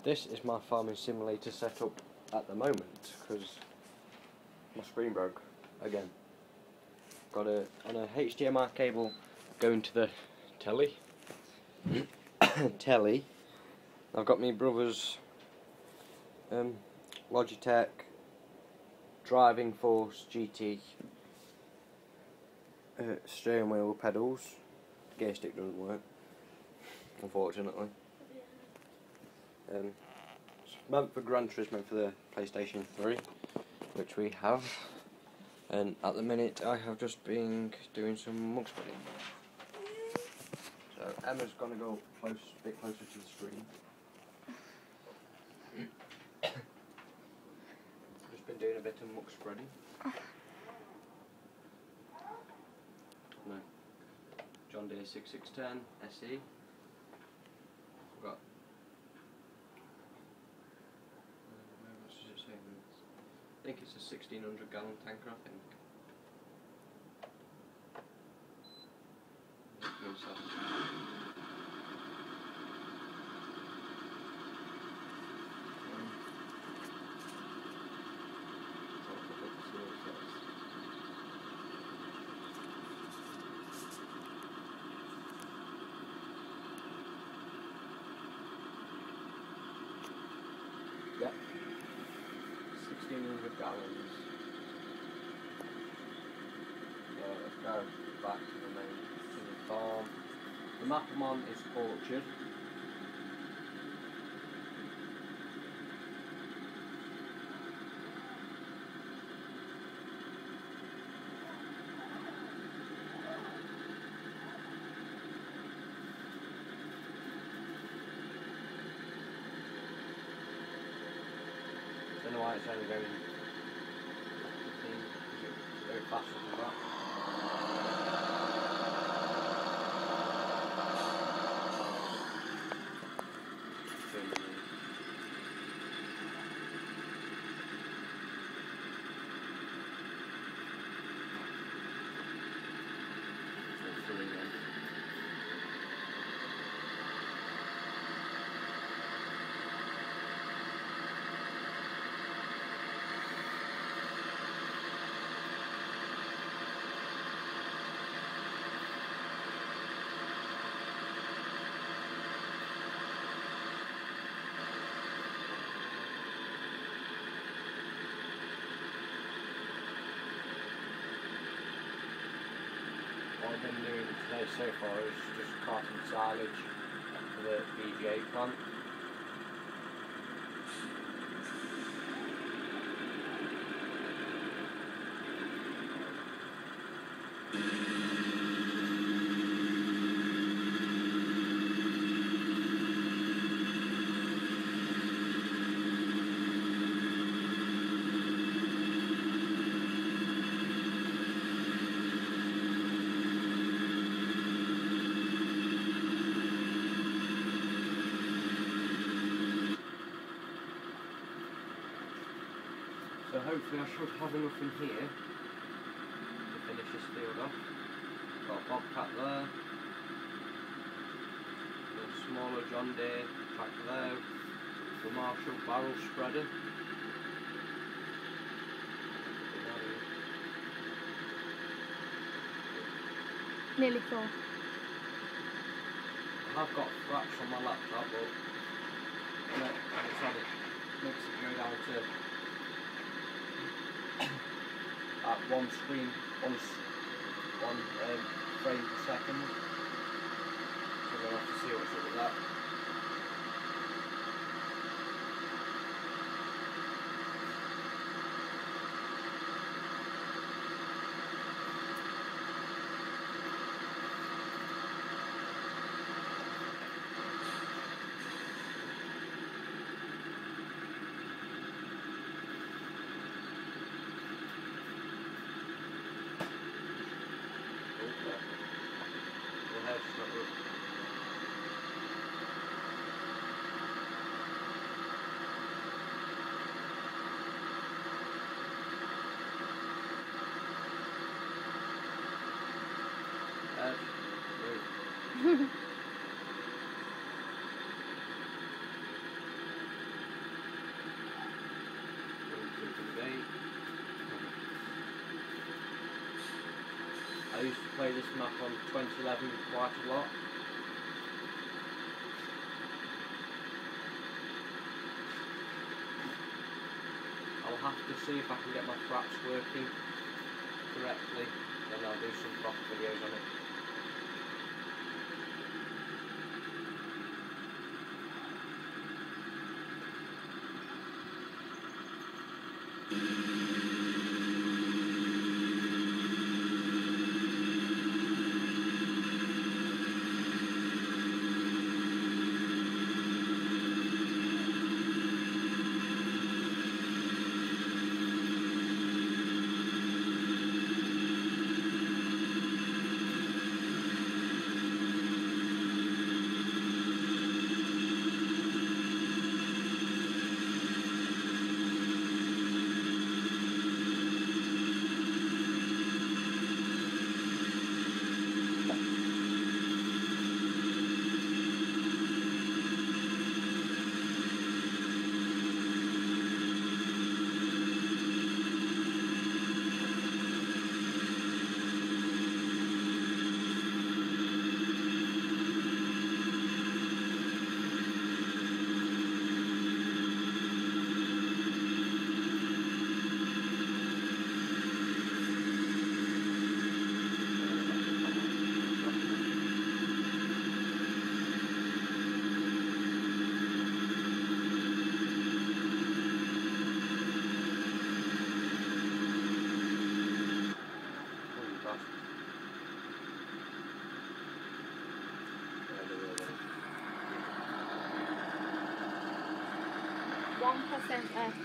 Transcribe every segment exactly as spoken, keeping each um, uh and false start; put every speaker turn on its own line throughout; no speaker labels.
This is my farming simulator setup at the moment because my screen broke again. Got a on a H D M I cable going to the telly. telly. I've got my brother's um, Logitech Driving Force G T uh, steering wheel pedals. The gear stick doesn't work, unfortunately. Um, it's meant for Gran Turismo for the PlayStation three, which we have. And at the minute, I have just been doing some mug spreading. So Emma's gonna go close, a bit closer to the screen. Just been doing a bit of mug spreading. No. John Deere sixty-six ten S E. I've got. Where else does it say? I think it's a sixteen hundred gallon tanker, I think. Yeah, sixteen hundred gallons. So let's go back to the main to the farm. The map I'm on is Orchard. I don't know why it's only going fifteen, because it's very faster than that. What I've been doing today so far is just carting silage for the B G A plant. So hopefully I should have enough in here to finish this field off. Got a Bobcat there, the smaller John Deere tractor there, the Marshall barrel spreader.
Nearly full.
I have got fraps on my laptop, but no, I decided it makes it go down to at one screen, one, one um, frame per second. So we'll have to see what's up with that. play this map on twenty eleven quite a lot. I'll have to see if I can get my fraps working correctly, then I'll do some proper videos on it.
One percent left.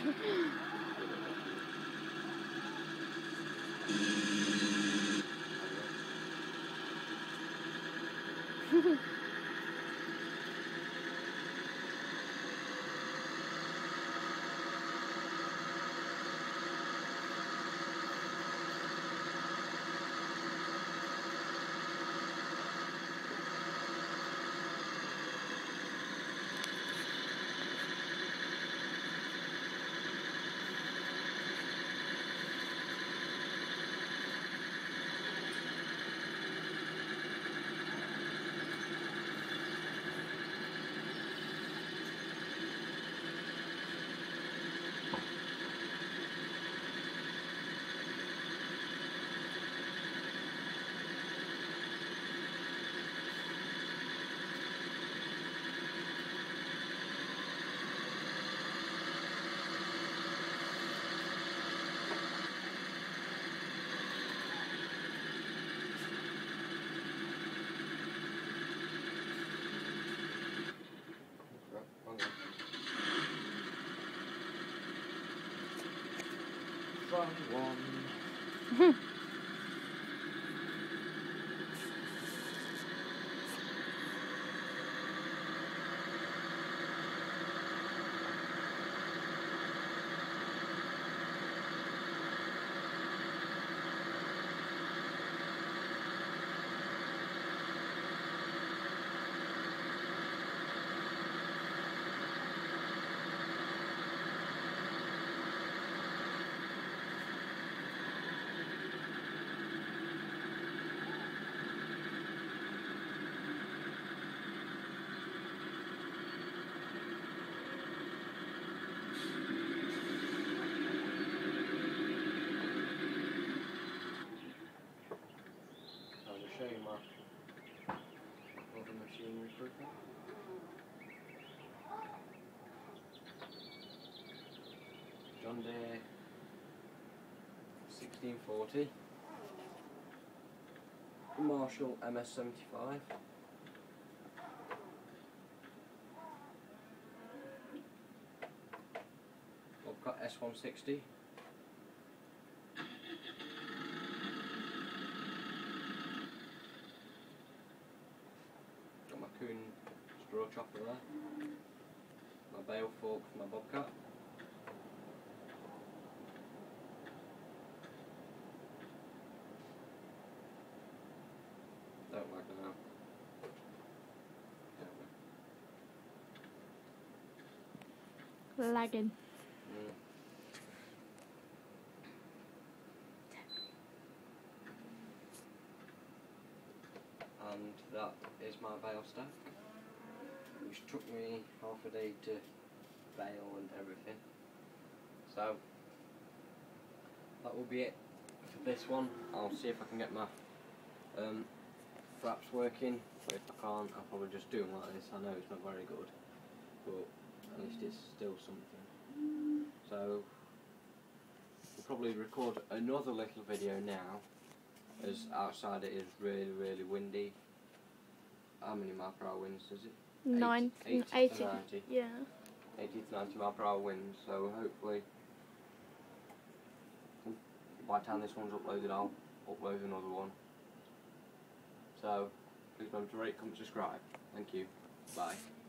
One. Show you my other machinery quickly. John Deere sixteen forty, Marshall M S seventy-five, Bobcat S one sixty, got my Kuhn straw chopper there, my bale fork for my Bobcat. Don't like it now.
Lagging.
Mm. that is my bale stack, which took me half a day to bale and everything. So that will be it for this one. I'll see if I can get my um, fraps working, but if I can't, I'll probably just do them like this. I know it's not very good, but at least it's still something. So we'll probably record another little video now, as outside it is really, really windy. How many mile per hour winds is it?
Nine,
eighty,
eighty,
to ninety.
yeah.
eighty to ninety mile per hour winds, so hopefully by the time this one's uploaded I'll upload another one. So please remember to rate, comment, subscribe. Thank you. Bye.